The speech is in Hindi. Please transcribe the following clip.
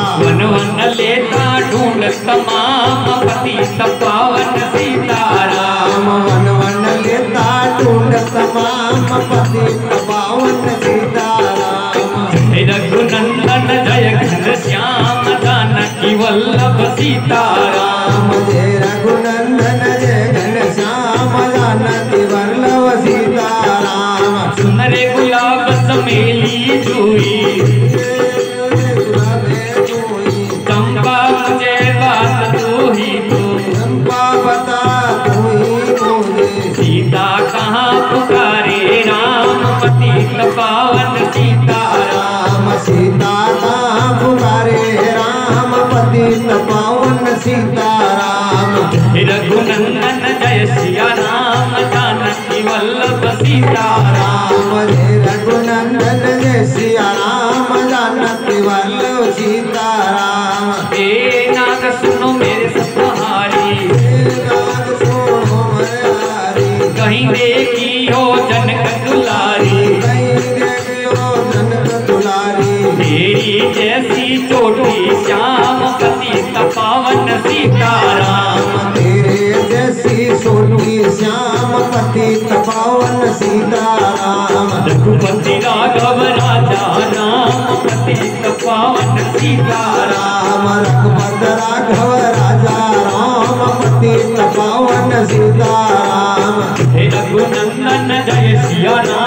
वन वन लेता ढूंढ तमाम पतित पावन सीताराम। वन वन लेता ढूंढ तमाम पतित पावन सीताराम। जय रघुनंदन जय घनश्याम जानकी वल्लभ सीताराम। जय रघुनंदन जय घनश्याम जानकी वल्लभ सीताराम। सुन रे गुलाब चमेली जूही चंपा मुझे बात तू ही तो। चंपा बता तू ही मुझे सीता कहाँ पुकारे राम पतित पावन सीताराम। सीता कहाँ पुकारे राम पतित पावन सीताराम। रघुनंदन जय सिया राम जानकी वल्लभ सीताराम। जय रघुनंदन जय सिया राम जानकी वल्लभ सीताराम। हे नाग सुनो मेरे सपहारी नाग सुनो मेरे हरि। कहीं देखी हो जनक दुलारी। कहीं देखियो जनक दुलारी। तेरी जैसी चोटी श्याम पतित पावन सीताराम। तेरे जैसी सोटी श्याम पतित पावन सीताराम। रघुपति राघव राजा राम पतित पावन सीताराम। रघुपत राघव राजा राम पतित पावन सीताराम। हे रघुनंदन जय सिया राम